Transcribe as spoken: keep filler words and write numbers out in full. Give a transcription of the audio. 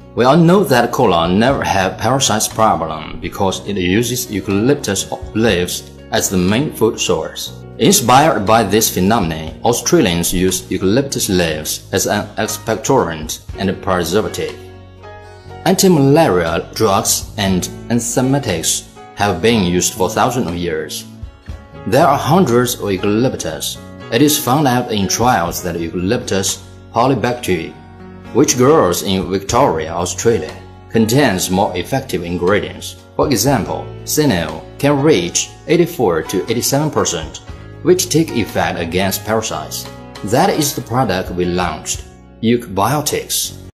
We all know that cola never had parasites problem because it uses eucalyptus leaves as the main food source. Inspired by this phenomenon, Australians use eucalyptus leaves as an expectorant and preservative. Anti-malaria drugs and antiemetics have been used for thousands of years. There are hundreds of eucalyptus. It is found out in trials that eucalyptus polybacterium, which grows in Victoria, Australia, contains more effective ingredients. For example, senil can reach eighty-four to eighty-seven percent, which take effect against parasites. That is the product we launched, Eucbiotics.